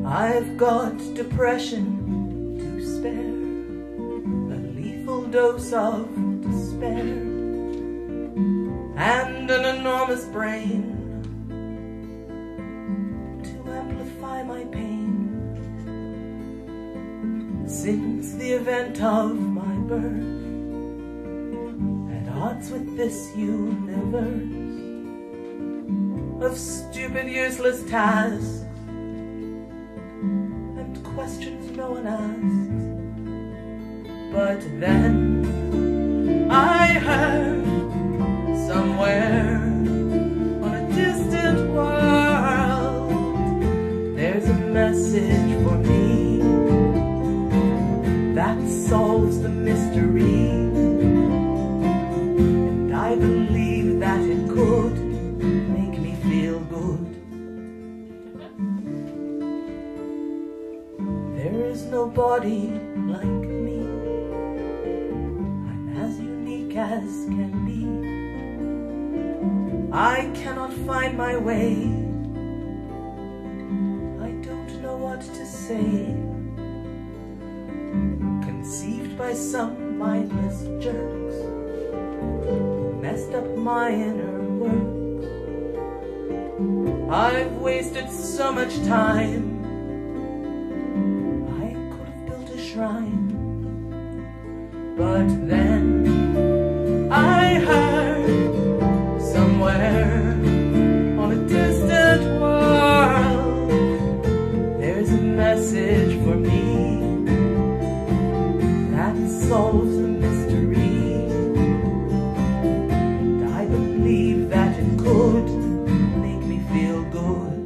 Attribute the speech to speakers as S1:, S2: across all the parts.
S1: I've got depression to spare, a lethal dose of despair, and an enormous brain to amplify my pain. Since the event of my birth, at odds with this universe of stupid, useless tasks and questions no one asks. But then I heard somewhere on a distant world there's a message for me that solves the mystery, and I believe that it could make me feel good. There is nobody like me, I'm as unique as can be. I cannot find my way, I don't know what to say. Conceived by some mindless jerks who messed up my inner works. I've wasted so much time, I could have built a shrine. But then I heard somewhere on a distant world there's a message for me that solves the mystery, and I believe that it could make me feel good.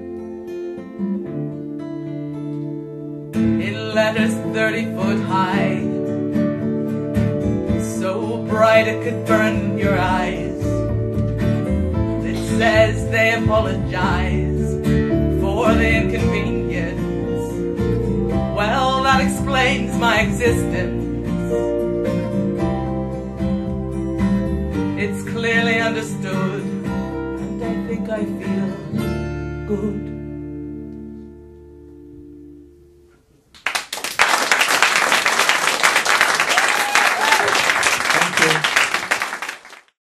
S1: In letters 30 foot high, so bright it could burn your eyes, it says they apologize for the inconvenience. Well, that explains my existence. It's clearly understood, and I think I feel good.